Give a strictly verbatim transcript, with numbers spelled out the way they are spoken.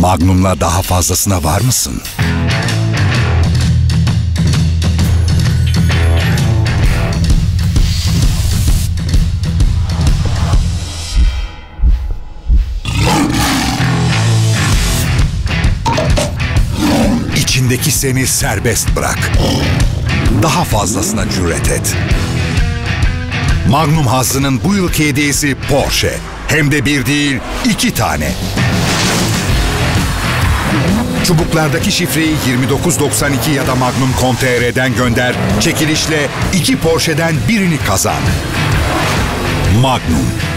Magnum'la daha fazlasına var mısın? İçindeki seni serbest bırak. Daha fazlasına cüret et. Magnum hazzının bu yılki hediyesi Porsche. Hem de bir değil, iki tane. Çubuklardaki şifreyi yirmi dokuz doksan iki ya da magnum nokta com nokta tr'den gönder. Çekilişle iki Porsche'den birini kazan. Magnum.